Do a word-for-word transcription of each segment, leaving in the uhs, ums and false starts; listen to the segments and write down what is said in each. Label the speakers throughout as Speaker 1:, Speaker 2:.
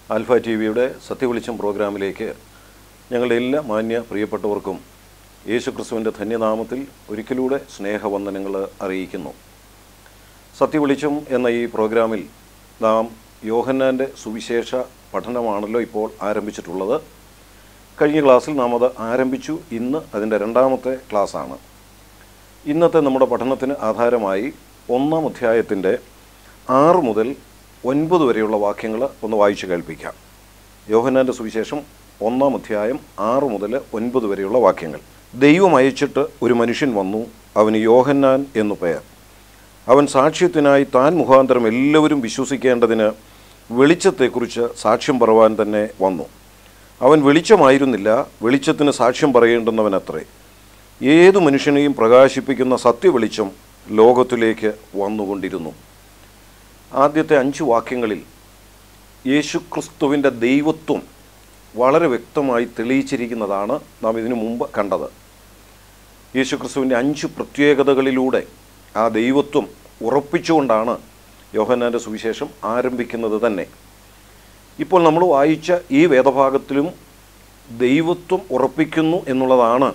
Speaker 1: Alpha T വിയുടെ സത്യവെളിച്ചം പ്രോഗ്രാമിലേക്ക് ഞങ്ങളുടെ എല്ലാ മാന്യ പ്രിയപ്പെട്ടവർക്കും യേശുക്രിസ്തുവിൻ്റെ ധന്യനാമത്തിൽ ഒരിക്കലൂടെ സ്നേഹവന്ദനങ്ങൾ അറിയിക്കുന്നു. സത്യവെളിച്ചം എന്ന ഈ പ്രോഗ്രാമിൽ നാം യോഹന്നാൻ്റെ സുവിശേഷ പഠനമാണല്ലോ ഇപ്പോൾ ആരംഭിച്ചിട്ടുള്ളത്. കഴിഞ്ഞ ക്ലാസ്സിൽ നാം അത് ആരംഭിച്ചു. ഇന്ന് അതിൻ്റെ രണ്ടാമത്തെ ക്ലാസ്സാണ്. ഇന്നത്തെ നമ്മുടെ പഠനത്തിന് ആധാരമായി ഒന്നാം അധ്യായത്തിൻ്റെ ആറ് മുതൽ ഒൻപത് വരെയുള്ള വാക്യങ്ങൾ ഒന്ന് വായിച്ചു കേൾപ്പിക്കാം. യോഹന്നാൻ്റെ സുവിശേഷം ഒന്നാം അധ്യായം ആറ് മുതൽ ഒൻപത് വരെയുള്ള വാക്യങ്ങൾ. ദൈവം അയച്ചിട്ട് ഒരു മനുഷ്യൻ വന്നു, അവന് യോഹന്നാൻ എന്നു പേർ. അവൻ സാക്ഷ്യത്തിനായി താൻ മുഖാന്തരം എല്ലാവരും വിശ്വസിക്കേണ്ടതിന് വെളിച്ചത്തെക്കുറിച്ച് സാക്ഷ്യം പറയുവാൻ തന്നെ വന്നു. അവൻ വെളിച്ചമായിരുന്നില്ല, വെളിച്ചത്തിന് സാക്ഷ്യം പറയേണ്ടുന്നവനത്രേ. ഏതു മനുഷ്യനെയും പ്രകാശിപ്പിക്കുന്ന സത്യവെളിച്ചം ലോകത്തിലേക്ക് വന്നുകൊണ്ടിരുന്നു. ആദ്യത്തെ അഞ്ച് വാക്യങ്ങളിൽ യേശുക്രിസ്തുവിൻ്റെ ദൈവത്വം വളരെ വ്യക്തമായി തെളിയിച്ചിരിക്കുന്നതാണ് നാം ഇതിനു മുമ്പ് കണ്ടത്. യേശുക്രിസ്തുവിൻ്റെ അഞ്ച് പ്രത്യേകതകളിലൂടെ ആ ദൈവത്വം ഉറപ്പിച്ചുകൊണ്ടാണ് യോഹന്നാൻ്റെ സുവിശേഷം ആരംഭിക്കുന്നത് തന്നെ. ഇപ്പോൾ നമ്മൾ വായിച്ച ഈ വേദഭാഗത്തിലും ദൈവത്വം ഉറപ്പിക്കുന്നു എന്നുള്ളതാണ്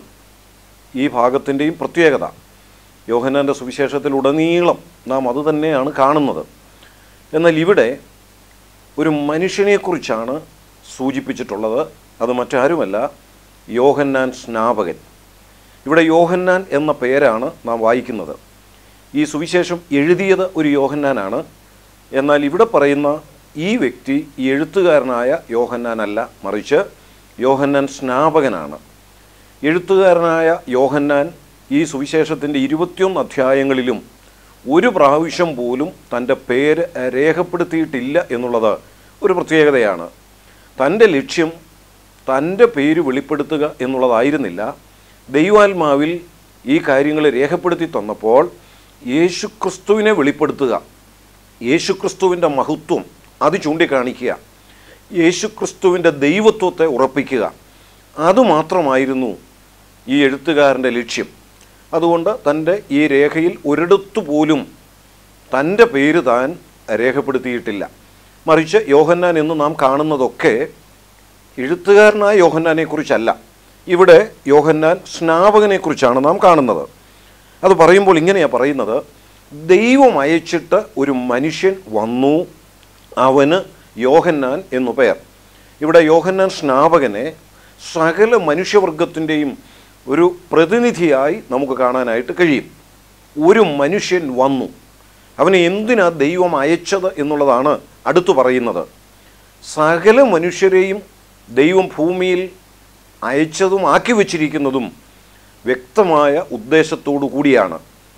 Speaker 1: ഈ ഭാഗത്തിൻ്റെയും പ്രത്യേകത. യോഹന്നാൻ്റെ സുവിശേഷത്തിലുടനീളം നാം അതുതന്നെയാണ് കാണുന്നത്. എന്നാൽ ഇവിടെ ഒരു മനുഷ്യനെക്കുറിച്ചാണ് സൂചിപ്പിച്ചിട്ടുള്ളത്. അത് മറ്റാരുമല്ല, യോഹന്നാൻ സ്നാപകൻ. ഇവിടെ യോഹന്നാൻ എന്ന പേരാണ് നാം വായിക്കുന്നത്. ഈ സുവിശേഷം എഴുതിയത് ഒരു യോഹന്നാനാണ്. എന്നാൽ ഇവിടെ പറയുന്ന ഈ വ്യക്തി ഈ എഴുത്തുകാരനായ യോഹന്നാനല്ല, മറിച്ച് യോഹന്നാൻ സ്നാപകനാണ്. എഴുത്തുകാരനായ യോഹന്നാൻ ഈ സുവിശേഷത്തിൻ്റെ ഇരുപത്തിയൊന്ന് അധ്യായങ്ങളിലും ഒരു പ്രാവശ്യം പോലും തൻ്റെ പേര് രേഖപ്പെടുത്തിയിട്ടില്ല എന്നുള്ളത് ഒരു പ്രത്യേകതയാണ്. തൻ്റെ ലക്ഷ്യം തൻ്റെ പേര് വെളിപ്പെടുത്തുക എന്നുള്ളതായിരുന്നില്ല. ദൈവാത്മാവിൽ ഈ കാര്യങ്ങൾ രേഖപ്പെടുത്തി തന്നപ്പോൾ യേശുക്രിസ്തുവിനെ വെളിപ്പെടുത്തുക, യേശുക്രിസ്തുവിൻ്റെ മഹത്വം അത് ചൂണ്ടിക്കാണിക്കുക, യേശുക്രിസ്തുവിൻ്റെ ദൈവത്വത്തെ ഉറപ്പിക്കുക, അതുമാത്രമായിരുന്നു ഈ എഴുത്തുകാരൻ്റെ ലക്ഷ്യം. അതുകൊണ്ട് തൻ്റെ ഈ രേഖയിൽ ഒരിടത്തു പോലും തൻ്റെ പേര് താൻ രേഖപ്പെടുത്തിയിട്ടില്ല. മറിച്ച് യോഹന്നാൻ എന്ന് നാം കാണുന്നതൊക്കെ എഴുത്തുകാരനായ യോഹന്നാനെക്കുറിച്ചല്ല, ഇവിടെ യോഹന്നാൻ സ്നാപകനെക്കുറിച്ചാണ് നാം കാണുന്നത്. അത് പറയുമ്പോൾ ഇങ്ങനെയാണ് പറയുന്നത്, ദൈവം അയച്ചിട്ട് ഒരു മനുഷ്യൻ വന്നു, അവന് യോഹന്നാൻ എന്നു പേർ. ഇവിടെ യോഹന്നാൻ സ്നാപകനെ സകല മനുഷ്യവർഗത്തിൻ്റെയും ഒരു പ്രതിനിധിയായി നമുക്ക് കാണാനായിട്ട് കഴിയും. ഒരു മനുഷ്യൻ വന്നു, അവനെ എന്തിനാ ദൈവം അയച്ചത് എന്നുള്ളതാണ് അടുത്തു പറയുന്നത്. സകല മനുഷ്യരെയും ദൈവം ഭൂമിയിൽ അയച്ചതും ആക്കി വച്ചിരിക്കുന്നതും വ്യക്തമായ ഉദ്ദേശത്തോടു കൂടിയാണ്.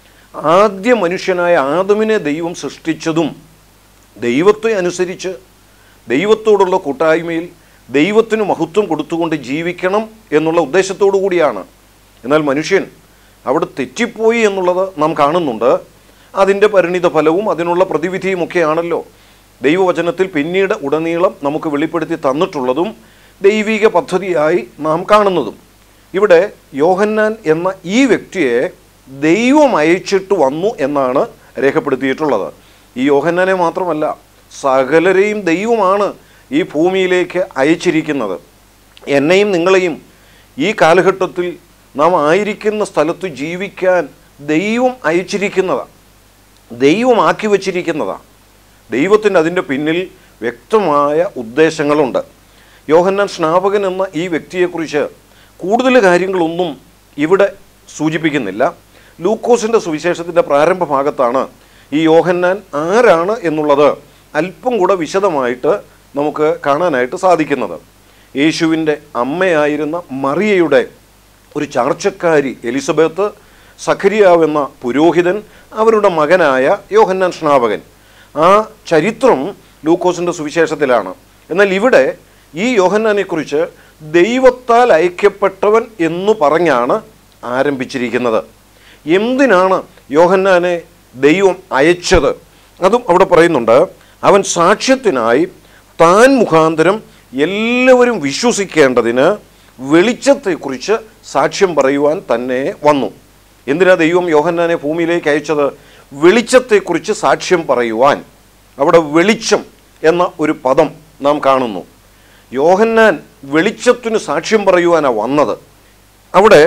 Speaker 1: ആദ്യ മനുഷ്യനായ ആദമിനെ ദൈവം സൃഷ്ടിച്ചതും ദൈവത്തെ അനുസരിച്ച് ദൈവത്തോടുള്ള കൂട്ടായ്മയിൽ ദൈവത്തിന് മഹത്വം കൊടുത്തുകൊണ്ട് ജീവിക്കണം എന്നുള്ള ഉദ്ദേശത്തോടു കൂടിയാണ്. എന്നാൽ മനുഷ്യൻ അവിടെ തെറ്റിപ്പോയി എന്നുള്ളത് നാം കാണുന്നുണ്ട്. അതിൻ്റെ പരിണിത ഫലവും അതിനുള്ള പ്രതിവിധിയുമൊക്കെയാണല്ലോ ദൈവവചനത്തിൽ പിന്നീട് ഉടനീളം നമുക്ക് വെളിപ്പെടുത്തി തന്നിട്ടുള്ളതും ദൈവിക പദ്ധതിയായി നാം കാണുന്നതും. ഇവിടെ യോഹന്നാൻ എന്ന ഈ വ്യക്തിയെ ദൈവം അയച്ചിട്ട് വന്നു എന്നാണ് രേഖപ്പെടുത്തിയിട്ടുള്ളത്. ഈ യോഹന്നാനെ മാത്രമല്ല, സകലരെയും ദൈവമാണ് ഈ ഭൂമിയിലേക്ക് അയച്ചിരിക്കുന്നത്. എന്നെയും നിങ്ങളെയും ഈ കാലഘട്ടത്തിൽ നാം ആയിരിക്കുന്ന സ്ഥലത്ത് ജീവിക്കാൻ ദൈവം അയച്ചിരിക്കുന്നതാണ്, ദൈവമാക്കി വച്ചിരിക്കുന്നതാണ്. ദൈവത്തിന് അതിൻ്റെ പിന്നിൽ വ്യക്തമായ ഉദ്ദേശങ്ങളുണ്ട്. യോഹന്നാൻ സ്നാപകൻ എന്ന ഈ വ്യക്തിയെക്കുറിച്ച് കൂടുതൽ കാര്യങ്ങളൊന്നും ഇവിടെ സൂചിപ്പിക്കുന്നില്ല. ലൂക്കോസിൻ്റെ സുവിശേഷത്തിൻ്റെ പ്രാരംഭ ഭാഗത്താണ് ഈ യോഹന്നാൻ ആരാണ് എന്നുള്ളത് അല്പം കൂടെ വിശദമായിട്ട് നമുക്ക് കാണാനായിട്ട് സാധിക്കുന്നത്. യേശുവിൻ്റെ അമ്മയായിരുന്ന മറിയയുടെ ഒരു ചാർച്ചക്കാരി എലിസബത്ത്, സഖരിയാവ് എന്ന പുരോഹിതൻ, അവരുടെ മകനായ യോഹന്നാൻ സ്നാപകൻ. ആ ചരിത്രം ലൂക്കോസിൻ്റെ സുവിശേഷത്തിലാണ്. എന്നാൽ ഇവിടെ ഈ യോഹന്നാനെക്കുറിച്ച് ദൈവത്താൽ അയക്കപ്പെട്ടവൻ എന്നു പറഞ്ഞാണ് ആരംഭിച്ചിരിക്കുന്നത്. എന്തിനാണ് യോഹന്നാനെ ദൈവം അയച്ചത്? അതും അവിടെ പറയുന്നുണ്ട്. അവൻ സാക്ഷ്യത്തിനായി താൻ മുഖാന്തരം എല്ലാവരും വിശ്വസിക്കേണ്ടതിന് വെളിച്ചത്തെക്കുറിച്ച് സാക്ഷ്യം പറയുവാൻ തന്നെ വന്നു. എന്തിനാ ദൈവം യോഹന്നാനെ ഭൂമിയിലേക്ക് അയച്ചത്? വെളിച്ചത്തെക്കുറിച്ച് സാക്ഷ്യം പറയുവാൻ. അവിടെ വെളിച്ചം എന്ന ഒരു പദം നാം കാണുന്നു. യോഹന്നാൻ വെളിച്ചത്തിന് സാക്ഷ്യം പറയുവാനാണ് വന്നത്. അവിടെ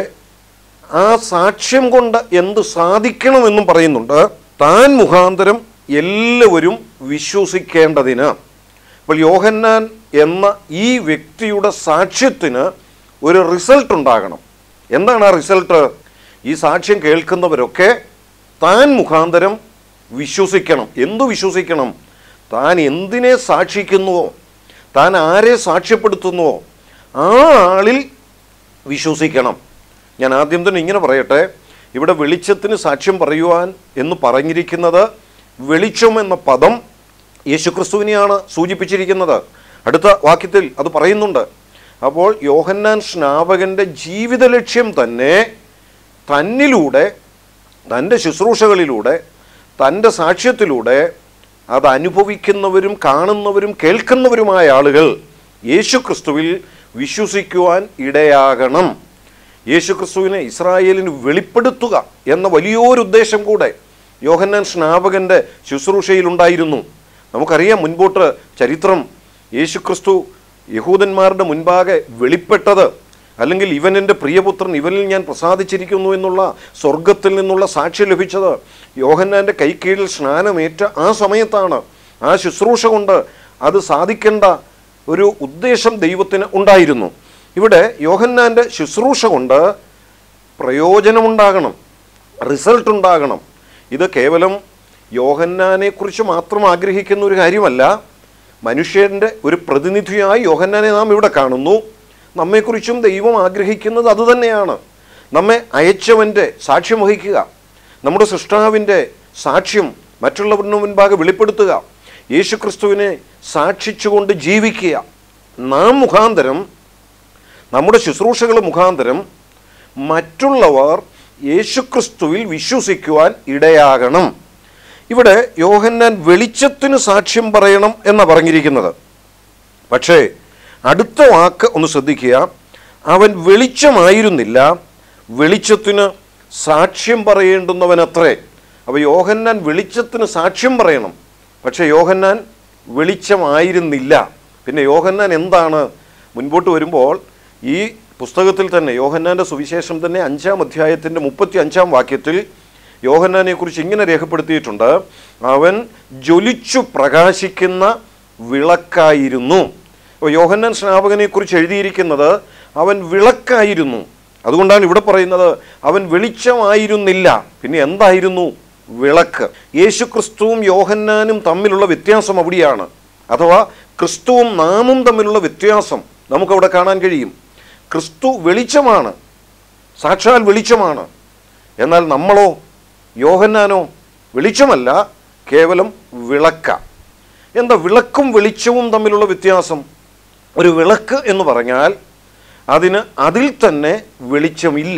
Speaker 1: ആ സാക്ഷ്യം കൊണ്ട് എന്ത് സാധിക്കണമെന്നും പറയുന്നുണ്ട്. താൻ മുഖാന്തരം എല്ലാവരും വിശ്വസിക്കേണ്ടതിന്. അപ്പോൾ യോഹന്നാൻ എന്ന ഈ വ്യക്തിയുടെ സാക്ഷ്യത്തിന് ഒരു റിസൾട്ട് ഉണ്ടാകണം. എന്താണ് ആ റിസൾട്ട്? ഈ സാക്ഷ്യം കേൾക്കുന്നവരൊക്കെ താൻ മുഖാന്തരം വിശ്വസിക്കണം. എന്തു വിശ്വസിക്കണം? താൻ എന്തിനെ സാക്ഷിക്കുന്നുവോ, താൻ ആരെ സാക്ഷ്യപ്പെടുത്തുന്നുവോ ആ ആളിൽ വിശ്വസിക്കണം. ഞാൻ ആദ്യം തന്നെ ഇങ്ങനെ പറയട്ടെ, ഇവിടെ വെളിച്ചത്തിന് സാക്ഷ്യം പറയുവാൻ എന്ന് പറഞ്ഞിരിക്കുന്നത് വെളിച്ചം എന്ന പദം യേശുക്രിസ്തുവിനെയാണ് സൂചിപ്പിച്ചിരിക്കുന്നത്. അടുത്ത വാക്യത്തിൽ അത് പറയുന്നുണ്ട്. അപ്പോൾ യോഹന്നാൻ സ്നാപകൻ്റെ ജീവിത ലക്ഷ്യം തന്നെ തന്നിലൂടെ, തൻ്റെ ശുശ്രൂഷകളിലൂടെ, തൻ്റെ സാക്ഷ്യത്തിലൂടെ അത് അനുഭവിക്കുന്നവരും കാണുന്നവരും കേൾക്കുന്നവരുമായ ആളുകൾ യേശുക്രിസ്തുവിൽ വിശ്വസിക്കുവാൻ ഇടയാകണം. യേശുക്രിസ്തുവിനെ ഇസ്രായേലിന് വെളിപ്പെടുത്തുക എന്ന വലിയൊരു ഉദ്ദേശം കൂടെ യോഹന്നാൻ സ്നാപകൻ്റെ ശുശ്രൂഷയിലുണ്ടായിരുന്നു. നമുക്കറിയാം മുൻപോട്ട് ചരിത്രം. യേശുക്രിസ്തു യഹൂദന്മാരുടെ മുൻപാകെ വെളിപ്പെട്ടത്, അല്ലെങ്കിൽ ഇവൻ എൻ്റെ പ്രിയപുത്രൻ, ഇവനിൽ ഞാൻ പ്രസാദിച്ചിരിക്കുന്നു എന്നുള്ള സ്വർഗത്തിൽ നിന്നുള്ള സാക്ഷ്യം ലഭിച്ചത് യോഹന്നാൻ്റെ കൈക്കീഴിൽ സ്നാനമേറ്റ ആ സമയത്താണ്. ആ ശുശ്രൂഷ കൊണ്ട് അത് സാധിക്കേണ്ട ഒരു ഉദ്ദേശം ദൈവത്തിന് ഉണ്ടായിരുന്നു. ഇവിടെ യോഹന്നാൻ്റെ ശുശ്രൂഷ കൊണ്ട് പ്രയോജനമുണ്ടാകണം, റിസൾട്ട് ഉണ്ടാകണം. ഇത് കേവലം യോഹന്നാനെക്കുറിച്ച് മാത്രം ആഗ്രഹിക്കുന്ന ഒരു കാര്യമല്ല. മനുഷ്യൻ്റെ ഒരു പ്രതിനിധിയായി യോഹന്നാനെ നാം ഇവിടെ കാണുന്നു. നമ്മെക്കുറിച്ചും ദൈവം ആഗ്രഹിക്കുന്നത് അതുതന്നെയാണ്. നമ്മെ അയച്ചവൻ്റെ സാക്ഷ്യം വഹിക്കുക, നമ്മുടെ സൃഷ്ടാവിൻ്റെ സാക്ഷ്യം മറ്റുള്ളവരുടെ മുൻപാകെ വെളിപ്പെടുത്തുക, യേശുക്രിസ്തുവിനെ സാക്ഷിച്ചുകൊണ്ട് ജീവിക്കുക. നാം മുഖാന്തരം, നമ്മുടെ ശുശ്രൂഷകൾ മുഖാന്തരം മറ്റുള്ളവർ യേശുക്രിസ്തുവിൽ വിശ്വസിക്കുവാൻ ഇടയാകണം. ഇവിടെ യോഹന്നാൻ വെളിച്ചത്തിന് സാക്ഷ്യം പറയണം എന്നാണ് പറഞ്ഞിരിക്കുന്നത്. പക്ഷേ അടുത്ത വാക്ക് ഒന്ന് ശ്രദ്ധിക്കുക. അവൻ വെളിച്ചമായിരുന്നില്ല, വെളിച്ചത്തിന് സാക്ഷ്യം പറയേണ്ടുന്നവനത്രേ. അപ്പോൾ യോഹന്നാൻ വെളിച്ചത്തിന് സാക്ഷ്യം പറയണം, പക്ഷേ യോഹന്നാൻ വെളിച്ചമായിരുന്നില്ല. പിന്നെ യോഹന്നാൻ എന്താണ്? മുൻപോട്ട് വരുമ്പോൾ ഈ പുസ്തകത്തിൽ തന്നെ യോഹന്നാൻ്റെ സുവിശേഷം തന്നെ അഞ്ചാം അധ്യായത്തിൻ്റെ മുപ്പത്തി അഞ്ചാം വാക്യത്തിൽ യോഹന്നാനെക്കുറിച്ച് ഇങ്ങനെ രേഖപ്പെടുത്തിയിട്ടുണ്ട്. അവൻ ജ്വലിച്ചു പ്രകാശിക്കുന്ന വിളക്കായിരുന്നു. അപ്പോൾ യോഹന്നാൻ സ്നാപകനെക്കുറിച്ച് എഴുതിയിരിക്കുന്നത് അവൻ വിളക്കായിരുന്നു. അതുകൊണ്ടാണ് ഇവിടെ പറയുന്നത് അവൻ വെളിച്ചമായിരുന്നില്ല. പിന്നെ എന്തായിരുന്നു? വിളക്ക്. യേശുക്രിസ്തുവും യോഹന്നാനും തമ്മിലുള്ള വ്യത്യാസം അവിടെയാണ്. അഥവാ ക്രിസ്തുവും നാമും തമ്മിലുള്ള വ്യത്യാസം നമുക്കവിടെ കാണാൻ കഴിയും. ക്രിസ്തു വെളിച്ചമാണ്, സാക്ഷാൽ വെളിച്ചമാണ്. എന്നാൽ നമ്മളോ, യോഹന്നാനോ വെളിച്ചമല്ല, കേവലം വിളക്ക. എന്താ വിളക്കും വെളിച്ചവും തമ്മിലുള്ള വ്യത്യാസം? ഒരു വിളക്ക് എന്ന് പറഞ്ഞാൽ അതിന് അതിൽ തന്നെ വെളിച്ചമില്ല.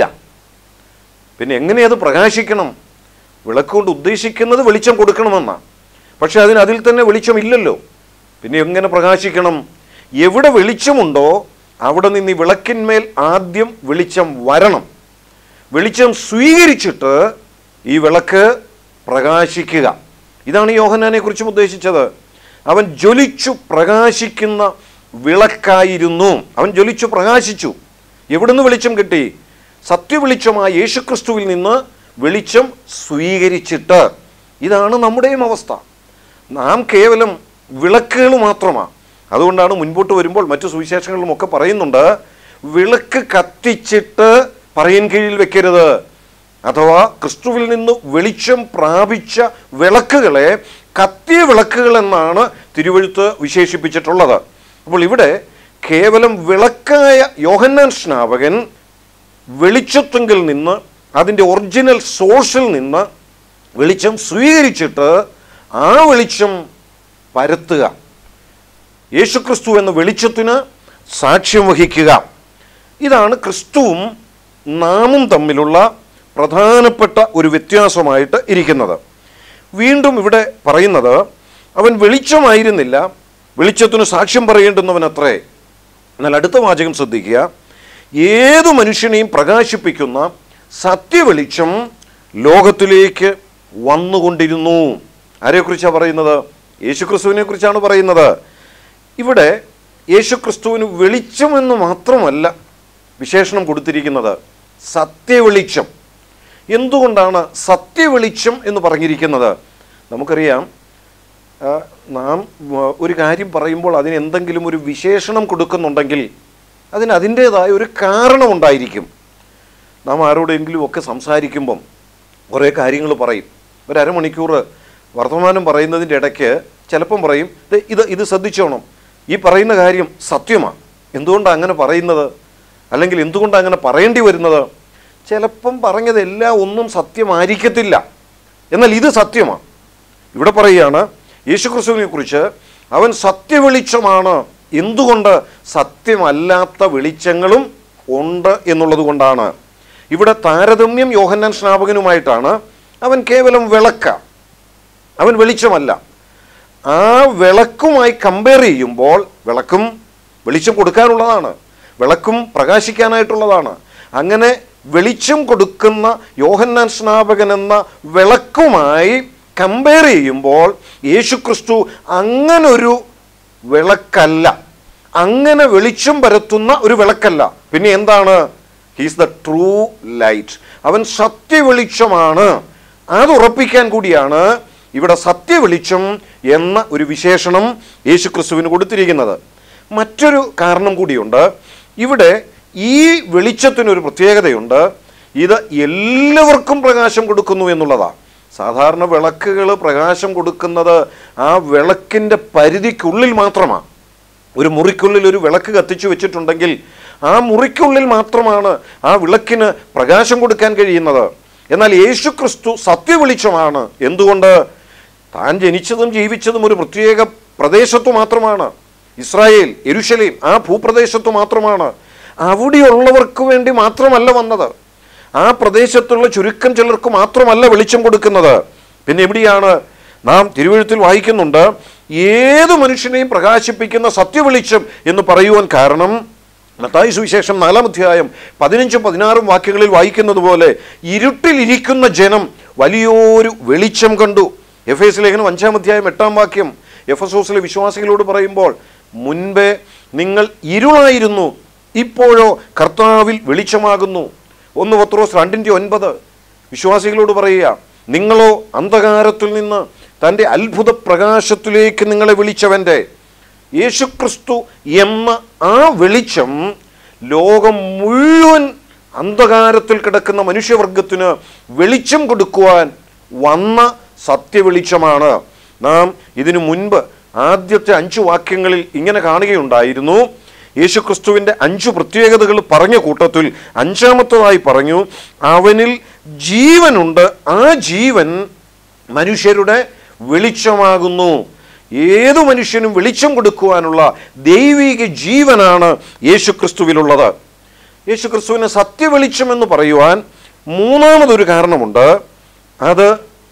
Speaker 1: പിന്നെ എങ്ങനെ അത് പ്രകാശിക്കണം? വിളക്ക് കൊണ്ട് ഉദ്ദേശിക്കുന്നത് വെളിച്ചം കൊടുക്കണമെന്നാണ്. പക്ഷെ അതിന് അതിൽ തന്നെ വെളിച്ചമില്ലല്ലോ. പിന്നെ എങ്ങനെ പ്രകാശിക്കണം? എവിടെ വെളിച്ചമുണ്ടോ അവിടെ നിന്ന് ഈ വിളക്കിന്മേൽ ആദ്യം വെളിച്ചം വരണം. വെളിച്ചം സ്വീകരിച്ചിട്ട് ഈ വിളക്ക് പ്രകാശിക്കുക. ഇതാണ് യോഹന്നാനെ കുറിച്ചും ഉദ്ദേശിച്ചത്. അവൻ ജ്വലിച്ചു പ്രകാശിക്കുന്ന വിളക്കായിരുന്നു. അവൻ ജ്വലിച്ചു പ്രകാശിച്ചു. എവിടുന്ന് വെളിച്ചം കിട്ടി? സത്യവെളിച്ചമായ യേശുക്രിസ്തുവിൽ നിന്ന് വെളിച്ചം സ്വീകരിച്ചിട്ട്. ഇതാണ് നമ്മുടെയും അവസ്ഥ. നാം കേവലം വിളക്കുകൾ മാത്രമാണ്. അതുകൊണ്ടാണ് മുൻപോട്ട് വരുമ്പോൾ മറ്റു സുവിശേഷങ്ങളിലും ഒക്കെ പറയുന്നുണ്ട്, വിളക്ക് കത്തിച്ചിട്ട് പറയിൻ കീഴിൽ വെക്കരുത്. അഥവാ ക്രിസ്തുവിൽ നിന്ന് വെളിച്ചം പ്രാപിച്ച വിളക്കുകളെ കത്തിയ വിളക്കുകൾ എന്നാണ് തിരുവെഴുത്ത് വിശേഷിപ്പിച്ചിട്ടുള്ളത്. അപ്പോൾ ഇവിടെ കേവലം വിളക്കായ യോഹന്നാൻ സ്നാപകൻ വെളിച്ചത്വങ്കിൽ നിന്ന്, അതിൻ്റെ ഒറിജിനൽ സോഴ്സിൽ നിന്ന് വെളിച്ചം സ്വീകരിച്ചിട്ട് ആ വെളിച്ചം പരത്തുക, യേശുക്രിസ്തു എന്ന വെളിച്ചത്തിന് സാക്ഷ്യം വഹിക്കുക. ഇതാണ് ക്രിസ്തുവും നാമും തമ്മിലുള്ള പ്രധാനപ്പെട്ട ഒരു വ്യത്യാസമായിട്ട് ഇരിക്കുന്നത്. വീണ്ടും ഇവിടെ പറയുന്നത് അവൻ വെളിച്ചമായിരുന്നില്ല, വെളിച്ചത്തിന് സാക്ഷ്യം പറയേണ്ടുന്നവനത്രേ. എന്നാൽ അടുത്ത വാചകം ശ്രദ്ധിക്കുക. ഏതു മനുഷ്യനെയും പ്രകാശിപ്പിക്കുന്ന സത്യവെളിച്ചം ലോകത്തിലേക്ക് വന്നുകൊണ്ടിരുന്നു. ആരെക്കുറിച്ചാണ് പറയുന്നത്? യേശുക്രിസ്തുവിനെ കുറിച്ചാണ് പറയുന്നത്. ഇവിടെ യേശുക്രിസ്തുവിന് വെളിച്ചമെന്ന് മാത്രമല്ല വിശേഷണം കൊടുത്തിരിക്കുന്നത്, സത്യവെളിച്ചം. എന്തുകൊണ്ടാണ് സത്യവെളിച്ചം എന്ന് പറഞ്ഞിരിക്കുന്നത്? നമുക്കറിയാം, നാം ഒരു കാര്യം പറയുമ്പോൾ അതിന് എന്തെങ്കിലും ഒരു വിശേഷണം കൊടുക്കുന്നുണ്ടെങ്കിൽ അതിന് അതിൻ്റേതായ ഒരു കാരണമുണ്ടായിരിക്കും. നാം ആരോടെങ്കിലും ഒക്കെ സംസാരിക്കുമ്പം കുറേ കാര്യങ്ങൾ പറയും. ഒരു അരമണിക്കൂർ വർത്തമാനം പറയുന്നതിൻ്റെ ഇടയ്ക്ക് ചിലപ്പം പറയും, ഇത് ഇത് ശ്രദ്ധിച്ചോണം, ഈ പറയുന്ന കാര്യം സത്യമാണ്, എന്തുകൊണ്ടാണ് അങ്ങനെ പറയുന്നത്, അല്ലെങ്കിൽ എന്തുകൊണ്ടാണ് അങ്ങനെ പറയേണ്ടി വരുന്നത്. ചിലപ്പം പറഞ്ഞതെല്ലാം ഒന്നും സത്യമായിരിക്കത്തില്ല, എന്നാൽ ഇത് സത്യമാണ്. ഇവിടെ പറയുകയാണ് യേശുക്രിസ്തുവിനെ കുറിച്ച്, അവൻ സത്യവെളിച്ചമാണ്. എന്തുകൊണ്ട്? സത്യമല്ലാത്ത വെളിച്ചങ്ങളും ഉണ്ട് എന്നുള്ളത് കൊണ്ടാണ്. ഇവിടെ താരതമ്യം യോഹന്നാൻ സ്നാപകനുമായിട്ടാണ്. അവൻ കേവലം വിളക്ക, അവൻ വെളിച്ചമല്ല. ആ വിളക്കുമായി കമ്പയർ ചെയ്യുമ്പോൾ, വിളക്കും വെളിച്ചം കൊടുക്കാനുള്ളതാണ്, വിളക്കും പ്രകാശിക്കാനായിട്ടുള്ളതാണ്. അങ്ങനെ വെളിച്ചം കൊടുക്കുന്ന യോഹന്നാൻ സ്നാപകൻ എന്ന വിളക്കുമായി കമ്പയർ ചെയ്യുമ്പോൾ യേശുക്രിസ്തു അങ്ങനൊരു വിളക്കല്ല, അങ്ങനെ വെളിച്ചം പരത്തുന്ന ഒരു വിളക്കല്ല. പിന്നെ എന്താണ്? He's the true light. അവൻ സത്യവെളിച്ചമാണ്. അത് ഉറപ്പിക്കാൻ കൂടിയാണ് ഇവിടെ സത്യവെളിച്ചം എന്ന ഒരു വിശേഷണം യേശുക്രിസ്തുവിന് കൊടുത്തിരിക്കുന്നത്. മറ്റൊരു കാരണം കൂടിയുണ്ട്. ഇവിടെ ഈ വെളിച്ചത്തിനൊരു പ്രത്യേകതയുണ്ട്. ഇത് എല്ലാവർക്കും പ്രകാശം കൊടുക്കുന്നു എന്നുള്ളതാണ്. സാധാരണ വിളക്കുകൾ പ്രകാശം കൊടുക്കുന്നത് ആ വിളക്കിൻ്റെ പരിധിക്കുള്ളിൽ മാത്രമാണ്. ഒരു മുറിക്കുള്ളിൽ ഒരു വിളക്ക് കത്തിച്ചു വെച്ചിട്ടുണ്ടെങ്കിൽ ആ മുറിക്കുള്ളിൽ മാത്രമാണ് ആ വിളക്കിന് പ്രകാശം കൊടുക്കാൻ കഴിയുന്നത്. എന്നാൽ യേശുക്രിസ്തു സത്യവെളിച്ചമാണ്. എന്തുകൊണ്ട്? താൻ ജനിച്ചതും ജീവിച്ചതും ഒരു പ്രത്യേക പ്രദേശത്തു മാത്രമാണ്. ഇസ്രായേൽ, യെരുശലേം, ആ ഭൂപ്രദേശത്തു മാത്രമാണ്. അവിടെയുള്ളവർക്ക് വേണ്ടി മാത്രമല്ല വന്നത്. ആ പ്രദേശത്തുള്ള ചുരുക്കം ചിലർക്ക് മാത്രമല്ല വെളിച്ചം കൊടുക്കുന്നത്. പിന്നെ എവിടെയാണ്? നാം തിരുവെഴുത്തിൽ വായിക്കുന്നുണ്ട്, ഏതു മനുഷ്യനെയും പ്രകാശിപ്പിക്കുന്ന സത്യവെളിച്ചം എന്ന് പറയുവാൻ കാരണം, മത്തായി സുവിശേഷം നാലാം അധ്യായം പതിനഞ്ചും പതിനാറും വാക്യങ്ങളിൽ വായിക്കുന്നത് പോലെ, ഇരുട്ടിലിരിക്കുന്ന ജനം വലിയൊരു വെളിച്ചം കണ്ടു. എഫ് എസ് ലേഖനം അഞ്ചാം അധ്യായം എട്ടാം വാക്യം എഫെസോസിലെ വിശ്വാസികളോട് പറയുമ്പോൾ, മുൻപേ നിങ്ങൾ ഇരുളായിരുന്നു, ഇപ്പോഴോ കർത്താവിൽ വെളിച്ചമാകുന്നു. ഒന്ന് പത്രോസ് രണ്ടിൻ്റെ ഒൻപത് വിശ്വാസികളോട് പറയുക, നിങ്ങളോ അന്ധകാരത്തിൽ നിന്ന് തൻ്റെ അത്ഭുത പ്രകാശത്തിലേക്ക് നിങ്ങളെ വിളിച്ചവൻ്റെ. യേശുക്രിസ്തു എന്ന ആ വെളിച്ചം ലോകം മുഴുവൻ അന്ധകാരത്തിൽ കിടക്കുന്ന മനുഷ്യവർഗത്തിന് വെളിച്ചം കൊടുക്കുവാൻ വന്ന സത്യവെളിച്ചമാണ്. നാം ഇതിനു മുൻപ് ആദ്യത്തെ അഞ്ചു വാക്യങ്ങളിൽ ഇങ്ങനെ കാണുകയുണ്ടായിരുന്നു. യേശുക്രിസ്തുവിൻ്റെ അഞ്ചു പ്രത്യേകതകൾ പറഞ്ഞ കൂട്ടത്തിൽ അഞ്ചാമത്തതായി പറഞ്ഞു, അവനിൽ ജീവനുണ്ട്, ആ ജീവൻ മനുഷ്യരുടെ വെളിച്ചമാകുന്നു. ഏതു മനുഷ്യനും വെളിച്ചം കൊടുക്കുവാനുള്ള ദൈവിക ജീവനാണ് യേശുക്രിസ്തുവിലുള്ളത്. യേശുക്രിസ്തുവിന് സത്യവെളിച്ചം എന്ന് പറയുവാൻ മൂന്നാമതൊരു കാരണമുണ്ട്. അത്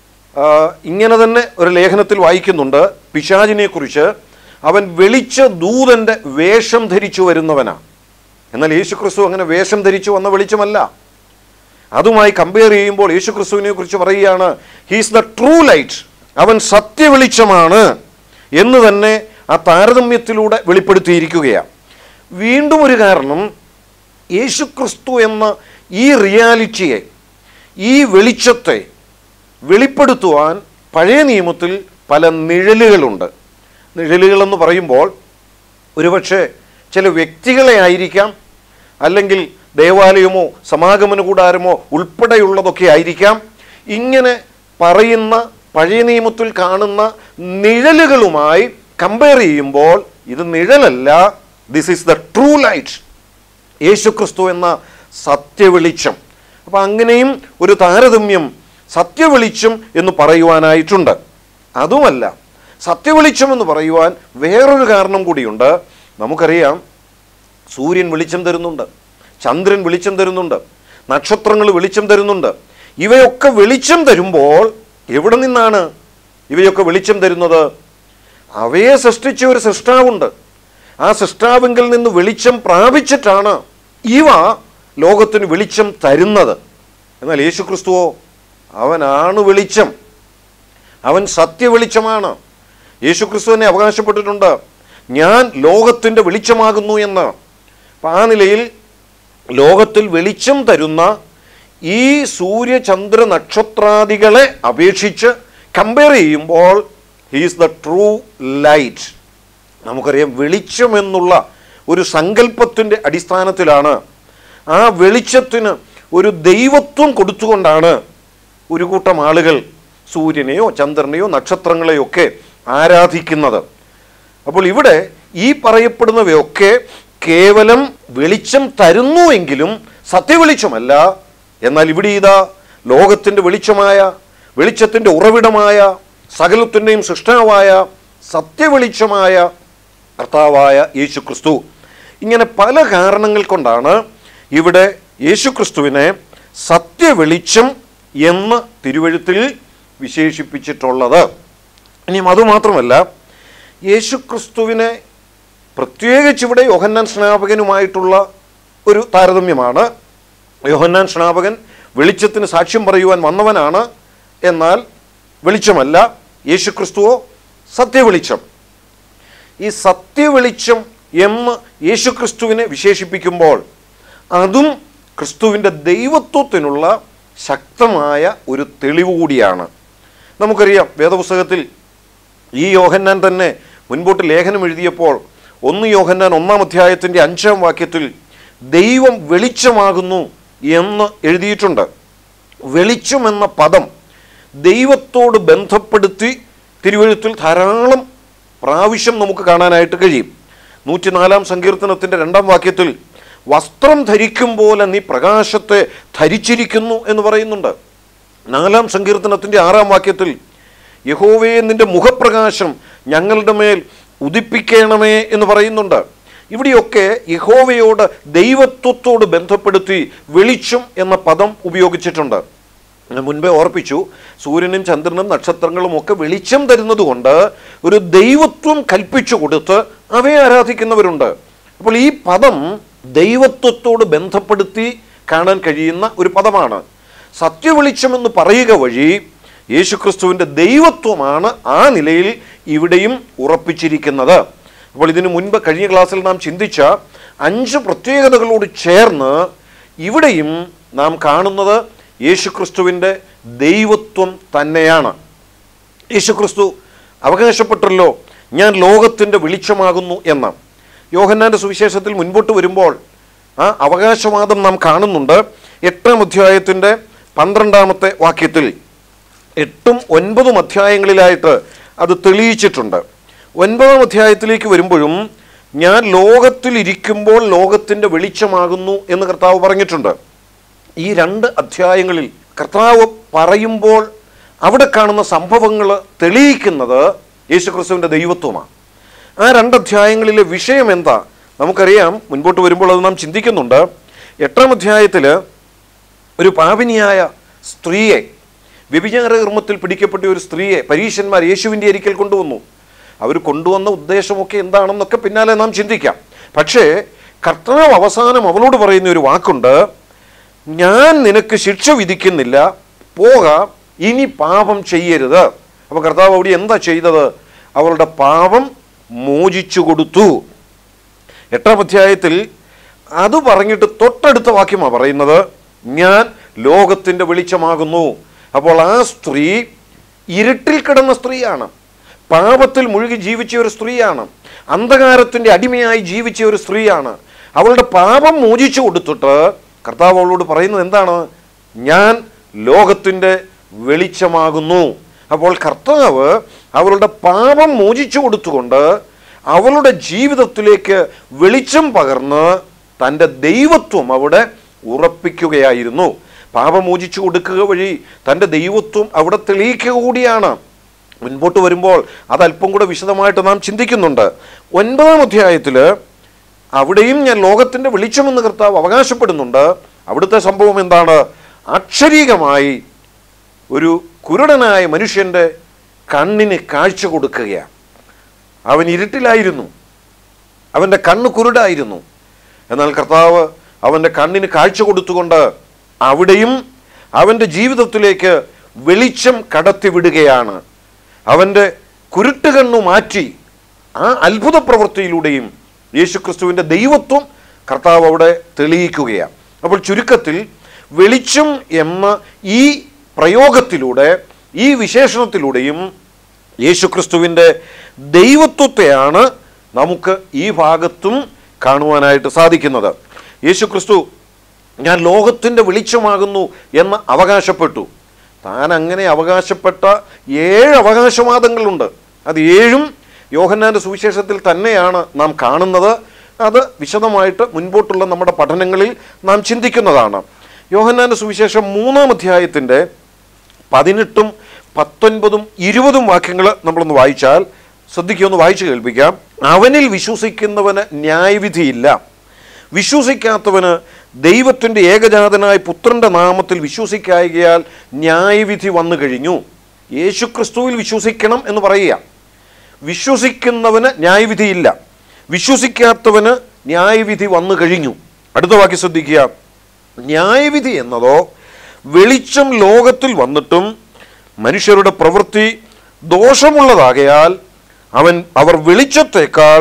Speaker 1: ഇങ്ങനെ തന്നെ ഒരു ലേഖനത്തിൽ വായിക്കുന്നുണ്ട്, പിശാചിനെ കുറിച്ച്. അവൻ വെളിച്ച ദൂതൻ്റെ വേഷം ധരിച്ചു വരുന്നവനാ. എന്നാൽ യേശുക്രിസ്തു അങ്ങനെ വേഷം ധരിച്ചു വന്ന വെളിച്ചമല്ല. അതുമായി കമ്പയർ ചെയ്യുമ്പോൾ യേശുക്രിസ്തുവിനെ കുറിച്ച് പറയുകയാണ്, ഹീസ് ദ ട്രൂ ലൈറ്റ്, അവൻ സത്യവെളിച്ചമാണ് എന്ന് തന്നെ ആ താരതമ്യത്തിലൂടെ വെളിപ്പെടുത്തിയിരിക്കുകയാണ്. വീണ്ടും ഒരു കാരണം, യേശുക്രിസ്തു എന്ന ഈ റിയാലിറ്റിയെ, ഈ വെളിച്ചത്തെ വെളിപ്പെടുത്തുവാൻ പഴയ നിയമത്തിൽ പല നിഴലുകളുണ്ട്. നിഴലുകളെന്ന് പറയുമ്പോൾ ഒരുപക്ഷെ ചില വ്യക്തികളെ ആയിരിക്കാം, അല്ലെങ്കിൽ ദേവാലയമോ സമാഗമന കൂടാരമോ ഉൾപ്പെടെയുള്ളതൊക്കെ ആയിരിക്കാം. ഇങ്ങനെ പറയുന്ന പഴയ നിയമത്തിൽ കാണുന്ന നിഴലുകളുമായി കമ്പയർ ചെയ്യുമ്പോൾ ഇത് നിഴലല്ല, this is the true light, Yesukristu എന്ന സത്യവെളിച്ചം. അപ്പം അങ്ങനെയും ഒരു താരതമ്യം സത്യവെളിച്ചം എന്ന് പറയുവാനായിട്ടുണ്ട്. അതുമല്ല, സത്യവെളിച്ചം എന്ന് പറയുവാൻ വേറൊരു കാരണം കൂടിയുണ്ട്. നമുക്കറിയാം, സൂര്യൻ വെളിച്ചം തരുന്നുണ്ട്, ചന്ദ്രൻ വെളിച്ചം തരുന്നുണ്ട്, നക്ഷത്രങ്ങൾ വെളിച്ചം തരുന്നുണ്ട്. ഇവയൊക്കെ വെളിച്ചം തരുമ്പോൾ എവിടെ നിന്നാണ് ഇവയൊക്കെ വെളിച്ചം തരുന്നത്? അവയെ സൃഷ്ടിച്ച ഒരു സൃഷ്ടാവുണ്ട്. ആ സൃഷ്ടാവിങ്കിൽ നിന്ന് വെളിച്ചം പ്രാപിച്ചിട്ടാണ് ഇവ ലോകത്തിന് വെളിച്ചം തരുന്നത്. എന്നാൽ യേശുക്രിസ്തുവോ, അവനാണ് വെളിച്ചം, അവൻ സത്യവെളിച്ചമാണ്. യേശുക്രിസ്തു തന്നെ അവകാശപ്പെട്ടിട്ടുണ്ട്, ഞാൻ ലോകത്തിൻ്റെ വെളിച്ചമാകുന്നു എന്ന്. അപ്പം ആ നിലയിൽ ലോകത്തിൽ വെളിച്ചം തരുന്ന ഈ സൂര്യചന്ദ്ര നക്ഷത്രാദികളെ അപേക്ഷിച്ച് കമ്പയർ ചെയ്യുമ്പോൾ ഹീസ് ദ ട്രൂ ലൈറ്റ്. നമുക്കറിയാം, വെളിച്ചം എന്നുള്ള ഒരു സങ്കല്പത്തിൻ്റെ അടിസ്ഥാനത്തിലാണ്, ആ വെളിച്ചത്തിന് ഒരു ദൈവത്വം കൊടുത്തുകൊണ്ടാണ് ഒരു കൂട്ടം ആളുകൾ സൂര്യനെയോ ചന്ദ്രനെയോ നക്ഷത്രങ്ങളെയോ ഒക്കെ ആരാധിക്കുന്നത്. അപ്പോൾ ഇവിടെ ഈ പറയപ്പെടുന്നവയൊക്കെ കേവലം വെളിച്ചം തരുന്നുവെങ്കിലും സത്യവെളിച്ചമല്ല. എന്നാൽ ഇവിടെ ഇതാ ലോകത്തിൻ്റെ വെളിച്ചമായ, വെളിച്ചത്തിൻ്റെ ഉറവിടമായ, സകലത്തിൻ്റെയും സൃഷ്ടാവായ, സത്യവെളിച്ചമായ കർത്താവായ യേശു ക്രിസ്തു. ഇങ്ങനെ പല കാരണങ്ങൾ കൊണ്ടാണ് ഇവിടെ യേശു ക്രിസ്തുവിനെ സത്യവെളിച്ചം എന്ന് തിരുവെഴുത്തിൽ വിശേഷിപ്പിച്ചിട്ടുള്ളത്. ഇനിയും അതുമാത്രമല്ല, യേശു ക്രിസ്തുവിനെ പ്രത്യേകിച്ച് ഇവിടെ യോഹന്നാൻ സ്നാപകനുമായിട്ടുള്ള ഒരു താരതമ്യമാണ്. യോഹന്നാൻ സ്നാപകൻ വെളിച്ചത്തിന് സാക്ഷ്യം പറയുവാൻ വന്നവനാണ്, എന്നാൽ വെളിച്ചമല്ല. യേശു ക്രിസ്തുവോ സത്യവെളിച്ചം. ഈ സത്യവെളിച്ചം എന്ന് യേശു ക്രിസ്തുവിനെ വിശേഷിപ്പിക്കുമ്പോൾ അതും ക്രിസ്തുവിൻ്റെ ദൈവത്വത്തിനുള്ള ശക്തമായ ഒരു തെളിവ് കൂടിയാണ്. നമുക്കറിയാം, വേദപുസ്തകത്തിൽ ഈ യോഹന്നാൻ തന്നെ മുൻപോട്ട് ലേഖനം എഴുതിയപ്പോൾ ഒന്ന് യോഹന്നാൻ ഒന്നാം അധ്യായത്തിൻ്റെ അഞ്ചാം വാക്യത്തിൽ ദൈവം വെളിച്ചമാകുന്നു എന്ന് എഴുതിയിട്ടുണ്ട്. വെളിച്ചം എന്ന പദം ദൈവത്തോട് ബന്ധപ്പെടുത്തി തിരുവെഴുത്തിൽ ധാരാളം പ്രാവശ്യം നമുക്ക് കാണാനായിട്ട് കഴിയും. നൂറ്റിനാലാം സങ്കീർത്തനത്തിൻ്റെ രണ്ടാം വാക്യത്തിൽ വസ്ത്രം ധരിക്കും പോലെ നീ പ്രകാശത്തെ ധരിച്ചിരിക്കുന്നു എന്ന് പറയുന്നുണ്ട്. നാലാം സങ്കീർത്തനത്തിൻ്റെ ആറാം വാക്യത്തിൽ യഹോവേ നിൻ്റെ മുഖപ്രകാശം ഞങ്ങളുടെ മേൽ ഉദിപ്പിക്കണമേ എന്ന് പറയുന്നുണ്ട്. ഇവിടെയൊക്കെ യഹോവയോട് ദൈവത്വത്തോട് ബന്ധപ്പെടുത്തി വെളിച്ചം എന്ന പദം ഉപയോഗിച്ചിട്ടുണ്ട്. മുൻപേ ഓർപ്പിച്ചു, സൂര്യനും ചന്ദ്രനും നക്ഷത്രങ്ങളും ഒക്കെ വെളിച്ചം തരുന്നത് കൊണ്ട് ഒരു ദൈവത്വം കൽപ്പിച്ചു കൊടുത്ത് അവയെ ആരാധിക്കുന്നവരുണ്ട്. അപ്പോൾ ഈ പദം ദൈവത്വത്തോട് ബന്ധപ്പെടുത്തി കാണാൻ കഴിയുന്ന ഒരു പദമാണ്. സത്യവെളിച്ചമെന്ന് പറയുക വഴി യേശുക്രിസ്തുവിൻ്റെ ദൈവത്വമാണ് ആ നിലയിൽ ഇവിടെയും ഉറപ്പിച്ചിരിക്കുന്നത്. അപ്പോൾ ഇതിനു മുൻപ് കഴിഞ്ഞ ക്ലാസ്സിൽ നാം ചിന്തിച്ച അഞ്ച് പ്രത്യേകതകളോട് ചേർന്ന് ഇവിടെയും നാം കാണുന്നത് യേശുക്രിസ്തുവിൻ്റെ ദൈവത്വം തന്നെയാണ്. യേശുക്രിസ്തു അവകാശപ്പെട്ടല്ലോ, ഞാൻ ലോകത്തിൻ്റെ വെളിച്ചമാകുന്നു എന്ന്. യോഹന്നാൻ്റെ സുവിശേഷത്തിൽ മുൻപോട്ട് വരുമ്പോൾ ആ അവകാശവാദം നാം കാണുന്നുണ്ട്. എട്ടാം അധ്യായത്തിൻ്റെ പന്ത്രണ്ടാമത്തെ വാക്യത്തിൽ, എട്ടും ഒൻപതും അധ്യായങ്ങളിലായിട്ട് അത് തെളിയിച്ചിട്ടുണ്ട്. ഒൻപതാം അധ്യായത്തിലേക്ക് വരുമ്പോഴും ഞാൻ ലോകത്തിലിരിക്കുമ്പോൾ ലോകത്തിൻ്റെ വെളിച്ചമാകുന്നു എന്ന് കർത്താവ് പറഞ്ഞിട്ടുണ്ട്. ഈ രണ്ട് അധ്യായങ്ങളിൽ കർത്താവ് പറയുമ്പോൾ അവിടെ കാണുന്ന സംഭവങ്ങൾ തെളിയിക്കുന്നത് യേശുക്രിസ്തുവിൻ്റെ ദൈവത്വമാണ്. ആ രണ്ട് അധ്യായങ്ങളിലെ വിഷയം എന്താ നമുക്കറിയാം. മുൻപോട്ട് വരുമ്പോൾ അത് നാം ചിന്തിക്കുന്നുണ്ട്. എട്ടാം അധ്യായത്തിൽ ഒരു പാപിനിയായ സ്ത്രീയെ, വ്യഭിചാരകർമ്മത്തിൽ പിടിക്കപ്പെട്ട ഒരു സ്ത്രീയെ പരീശന്മാർ യേശുവിൻ്റെ അരികിൽ കൊണ്ടുവന്നു. അവർ കൊണ്ടുവന്ന ഉദ്ദേശമൊക്കെ എന്താണെന്നൊക്കെ പിന്നാലെ നാം ചിന്തിക്കാം. പക്ഷേ കർത്താവ് അവസാനം അവളോട് പറയുന്ന ഒരു വാക്കുണ്ട്, ഞാൻ നിനക്ക് ശിക്ഷ വിധിക്കുന്നില്ല, പോക, ഇനി പാപം ചെയ്യരുത്. അപ്പോൾ കർത്താവ് അവിടെ എന്താ ചെയ്തത്? അവളുടെ പാപം മോചിച്ചു കൊടുത്തു. എട്ടാം അധ്യായത്തിൽ അത് പറഞ്ഞിട്ട് തൊട്ടടുത്ത വാക്യമാണ് പറയുന്നത്, ഞാൻ ലോകത്തിൻ്റെ വെളിച്ചമാകുന്നു. അപ്പോൾ ആ സ്ത്രീ ഇരുട്ടിൽ കിടന്ന സ്ത്രീയാണ്, പാപത്തിൽ മുഴുകി ജീവിച്ച ഒരു സ്ത്രീയാണ്, അന്ധകാരത്തിൻ്റെ അടിമയായി ജീവിച്ച ഒരു സ്ത്രീയാണ്. അവളുടെ പാപം മോചിച്ചു കൊടുത്തിട്ട് കർത്താവ് അവളോട് പറയുന്നത് എന്താണ്? ഞാൻ ലോകത്തിൻ്റെ വെളിച്ചമാകുന്നു. അപ്പോൾ കർത്താവ് അവളുടെ പാപം മോചിച്ചു കൊടുത്തുകൊണ്ട് അവളുടെ ജീവിതത്തിലേക്ക് വെളിച്ചം പകർന്ന് തൻ്റെ ദൈവത്വം അവിടെ ഉറപ്പിക്കുകയായിരുന്നു. പാപം മോചിച്ചു കൊടുക്കുക വഴി തൻ്റെ ദൈവത്വം അവിടെ തെളിയിക്കുക കൂടിയാണ്. മുൻപോട്ട് വരുമ്പോൾ അതല്പം കൂടെ വിശദമായിട്ട് നാം ചിന്തിക്കുന്നുണ്ട്. ഒൻപതാം അധ്യായത്തിൽ അവിടെയും ഞാൻ ലോകത്തിൻ്റെ വെളിച്ചമെന്ന് കർത്താവ് അവകാശപ്പെടുന്നുണ്ട്. അവിടുത്തെ സംഭവം എന്താണ്? അക്ഷരീകമായി ഒരു കുരുടനായ മനുഷ്യൻ്റെ കണ്ണിന് കാഴ്ച കൊടുക്കുകയാണ്. അവൻ ഇരുട്ടിലായിരുന്നു, അവൻ്റെ കണ്ണ് കുരുടായിരുന്നു. എന്നാൽ കർത്താവ് അവൻ്റെ കണ്ണിന് കാഴ്ച കൊടുത്തുകൊണ്ട് അവിടെയും അവൻ്റെ ജീവിതത്തിലേക്ക് വെളിച്ചം കടത്തിവിടുകയാണ്. അവൻ്റെ കുരുട്ട് കണ്ണു മാറ്റി ആ അത്ഭുത പ്രവൃത്തിയിലൂടെയും യേശുക്രിസ്തുവിൻ്റെ ദൈവത്വം കർത്താവ് അവിടെ തെളിയിക്കുകയാണ്. അപ്പോൾ ചുരുക്കത്തിൽ വെളിച്ചം എന്ന ഈ പ്രയോഗത്തിലൂടെ, ഈ വിശേഷണത്തിലൂടെയും യേശുക്രിസ്തുവിൻ്റെ ദൈവത്വത്തെയാണ് നമുക്ക് ഈ ഭാഗത്തും കാണുവാനായിട്ട് സാധിക്കുന്നത്. യേശുക്രിസ്തു ഞാൻ ലോകത്തിൻ്റെ വെളിച്ചമാകുന്നു എന്ന് അവകാശപ്പെട്ടു. താൻ അങ്ങനെ അവകാശപ്പെട്ട ഏഴ് അവകാശവാദങ്ങളുണ്ട്. അത് ഏഴും യോഹന്നാൻ്റെ സുവിശേഷത്തിൽ തന്നെയാണ് നാം കാണുന്നത്. അത് വിശദമായിട്ട് മുൻപോട്ടുള്ള നമ്മുടെ പഠനങ്ങളിൽ നാം ചിന്തിക്കുന്നതാണ്. യോഹന്നാൻ്റെ സുവിശേഷം മൂന്നാം അധ്യായത്തിൻ്റെ പതിനെട്ടും പത്തൊൻപതും ഇരുപതും വാക്യങ്ങൾ നമ്മളൊന്ന് വായിച്ചാൽ, ശ്രദ്ധിക്കൊന്ന് വായിച്ചു കേൾപ്പിക്കാം. അവനിൽ വിശ്വസിക്കുന്നവന് ന്യായവിധിയില്ല, വിശ്വസിക്കാത്തവന് ദൈവത്തിൻ്റെ ഏകജാതനായ പുത്രൻ്റെ നാമത്തിൽ വിശ്വസിക്കായകയാൽ ന്യായവിധി വന്നു കഴിഞ്ഞു. യേശുക്രിസ്തുവിൽ വിശ്വസിക്കണം എന്ന് പറയുക. വിശ്വസിക്കുന്നവന് ന്യായവിധിയില്ല, വിശ്വസിക്കാത്തവന് ന്യായവിധി വന്നു കഴിഞ്ഞു. അടുത്ത വാക്യം ശ്രദ്ധിക്കുക. ന്യായവിധി എന്നതോ വെളിച്ചം ലോകത്തിൽ വന്നിട്ടും മനുഷ്യരുടെ പ്രവൃത്തി ദോഷമുള്ളതാകയാൽ അവൻ അവർ വെളിച്ചത്തേക്കാൾ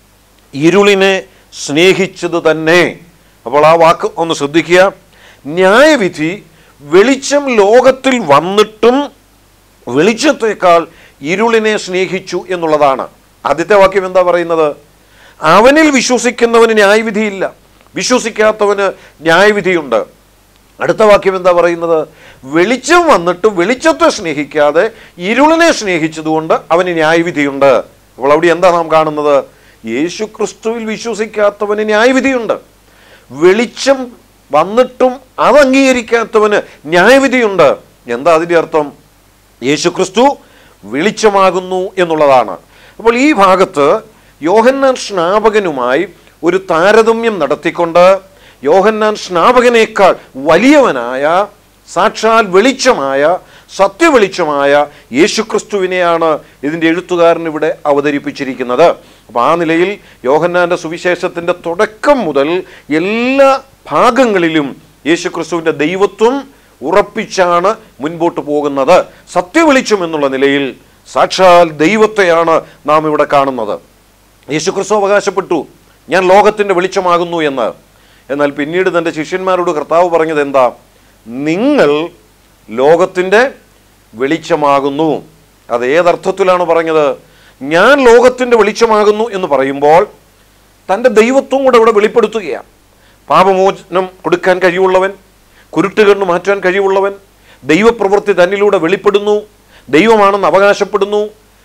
Speaker 1: ഇരുളിനെ സ്നേഹിച്ചത് തന്നെ. അപ്പോൾ ആ വാക്ക് ഒന്ന് ശ്രദ്ധിക്കുക. ന്യായവിധി വെളിച്ചം ലോകത്തിൽ വന്നിട്ടും വെളിച്ചത്തേക്കാൾ ഇരുളിനെ സ്നേഹിച്ചു എന്നുള്ളതാണ്. ആദ്യത്തെ വാക്യം എന്താ പറയുന്നത്? അവനിൽ വിശ്വസിക്കുന്നവന് ന്യായവിധിയില്ല, വിശ്വസിക്കാത്തവന് ന്യായവിധിയുണ്ട്. അടുത്ത വാക്യം എന്താ പറയുന്നത്? വെളിച്ചം വന്നിട്ട് വെളിച്ചത്തെ സ്നേഹിക്കാതെ ഇരുളിനെ സ്നേഹിച്ചതുകൊണ്ട് അവന് ന്യായവിധിയുണ്ട്. അപ്പോൾ അവിടെ എന്താ നാം കാണുന്നത്? യേശു ക്രിസ്തുവിൽ വിശ്വസിക്കാത്തവന് ന്യായവിധിയുണ്ട്. വെളിച്ചം വന്നിട്ടും അത് അംഗീകരിക്കാത്തവന് ന്യായവിധിയുണ്ട്. എന്താ അതിൻ്റെ അർത്ഥം? യേശു ക്രിസ്തു വെളിച്ചമാകുന്നു എന്നുള്ളതാണ്. അപ്പോൾ ഈ ഭാഗത്ത് യോഹന്നാൻ സ്നാപകനുമായി ഒരു താരതമ്യം നടത്തിക്കൊണ്ട് യോഹന്നാൻ സ്നാപകനേക്കാൾ വലിയവനായ, സാക്ഷാൽ വെളിച്ചമായ, സത്യവെളിച്ചമായ യേശുക്രിസ്തുവിനെയാണ് ഇതിൻ്റെ എഴുത്തുകാരൻ ഇവിടെ അവതരിപ്പിച്ചിരിക്കുന്നത്. അപ്പോൾ ആ നിലയിൽ യോഹന്നാൻ്റെ സുവിശേഷത്തിൻ്റെ തുടക്കം മുതൽ എല്ലാ ഭാഗങ്ങളിലും യേശുക്രിസ്തുവിൻ്റെ ദൈവത്വം ഉറപ്പിച്ചാണ് മുൻപോട്ട് പോകുന്നത്. സത്യവെളിച്ചം എന്നുള്ള നിലയിൽ സാക്ഷാൽ ദൈവത്തെയാണ് നാം ഇവിടെ കാണുന്നത്. യേശുക്രിസ്തു അവകാശപ്പെട്ടു, ഞാൻ ലോകത്തിൻ്റെ വെളിച്ചമാകുന്നു എന്ന്. എന്നാൽ പിന്നീട് തൻ്റെ ശിഷ്യന്മാരോട് കർത്താവ് പറഞ്ഞത് എന്താ? നിങ്ങൾ ലോകത്തിൻ്റെ വെളിച്ചമാകുന്നു. അത് ഏതർത്ഥത്തിലാണ് പറഞ്ഞത്? ഞാൻ ലോകത്തിൻ്റെ വെളിച്ചമാകുന്നു എന്ന് പറയുമ്പോൾ തൻ്റെ ദൈവത്വം കൂടെ ഇവിടെ വെളിപ്പെടുത്തുകയാണ്. പാപമോചനം കൊടുക്കാൻ കഴിവുള്ളവൻ, കുരുട്ടുകണ്ണ് മാറ്റാൻ കഴിവുള്ളവൻ, ദൈവപ്രവൃത്തി തന്നിലൂടെ വെളിപ്പെടുന്നു, ദൈവമാണെന്ന് അവകാശപ്പെടുന്നു.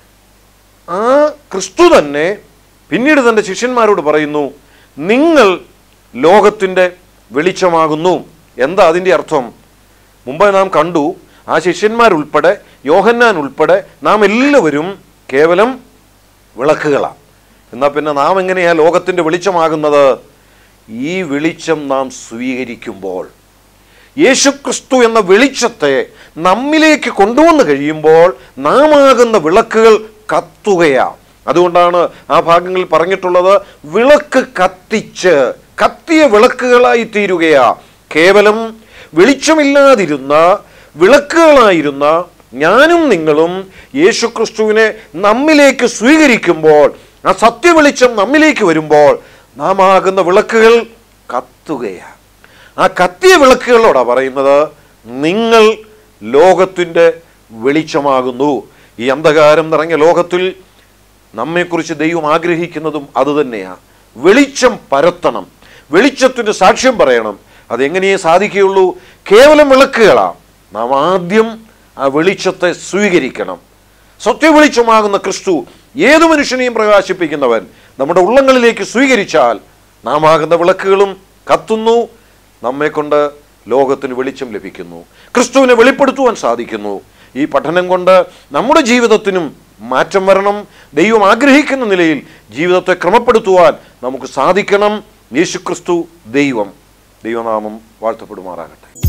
Speaker 1: ആ ക്രിസ്തു തന്നെ പിന്നീട് തൻ്റെ ശിഷ്യന്മാരോട് പറയുന്നു, നിങ്ങൾ ലോകത്തിൻ്റെ വെളിച്ചമാകുന്നു. എന്താ അതിൻ്റെ അർത്ഥം? മുമ്പ് നാം കണ്ടു, ആ ശിഷ്യന്മാരുൾപ്പെടെ യോഹന്നാൻ ഉൾപ്പെടെ നാം എല്ലാവരും കേവലം വിളക്കുകളാണ്. എന്നാൽ പിന്നെ നാം എങ്ങനെയാ ലോകത്തിൻ്റെ വെളിച്ചമാകുന്നത്? ഈ വെളിച്ചം നാം സ്വീകരിക്കുമ്പോൾ, യേശുക്രിസ്തു എന്ന വെളിച്ചത്തെ നമ്മിലേക്ക് കൊണ്ടുവന്ന് കഴിയുമ്പോൾ നാം ആകുന്ന വിളക്കുകൾ കത്തുകയാണ്. അതുകൊണ്ടാണ് ആ ഭാഗങ്ങളിൽ പറഞ്ഞിട്ടുള്ളത്, വിളക്ക് കത്തിച്ച് കത്തിയ വിളക്കുകളായി തീരുകയാ. കേവലം വെളിച്ചമില്ലാതിരുന്ന വിളക്കുകളായിരുന്ന ഞാനും നിങ്ങളും യേശുക്രിസ്തുവിനെ നമ്മിലേക്ക് സ്വീകരിക്കുമ്പോൾ, ആ സത്യവെളിച്ചം നമ്മിലേക്ക് വരുമ്പോൾ നാം ആകുന്ന വിളക്കുകൾ കത്തുകയാണ്. ആ കത്തിയ വിളക്കുകളോടാ പറയുന്നത്, നിങ്ങൾ ലോകത്തിൻ്റെ വെളിച്ചമാകുന്നു. ഈ അന്ധകാരം നിറഞ്ഞ ലോകത്തിൽ നമ്മെക്കുറിച്ച് ദൈവം ആഗ്രഹിക്കുന്നതും അതുതന്നെയാണ്. വെളിച്ചം പരത്തണം, വെളിച്ചത്തിൻ്റെ സാക്ഷ്യം പറയണം. അതെങ്ങനെയേ സാധിക്കുകയുള്ളൂ? കേവലം വിളക്കുകളാണ്. നാം ആദ്യം ആ വെളിച്ചത്തെ സ്വീകരിക്കണം. സത്യവെളിച്ചമാകുന്ന ക്രിസ്തു ഏതു മനുഷ്യനെയും പ്രകാശിപ്പിക്കുന്നവൻ നമ്മുടെ ഉള്ളങ്ങളിലേക്ക് സ്വീകരിച്ചാൽ നാം ആകുന്ന വിളക്കുകളും കത്തുന്നു, നമ്മെക്കൊണ്ട് ലോകത്തിന് വെളിച്ചം ലഭിക്കുന്നു, ക്രിസ്തുവിനെ വെളിപ്പെടുത്തുവാൻ സാധിക്കുന്നു. ഈ പഠനം കൊണ്ട് നമ്മുടെ ജീവിതത്തിനും മാറ്റം വരണം. ദൈവം ആഗ്രഹിക്കുന്ന നിലയിൽ ജീവിതത്തെ ക്രമപ്പെടുത്തുവാൻ നമുക്ക് സാധിക്കണം. യേശുക്രിസ്തു ദൈവം. ദൈവനാമം വാഴ്ത്തപ്പെടുമാറാകട്ടെ.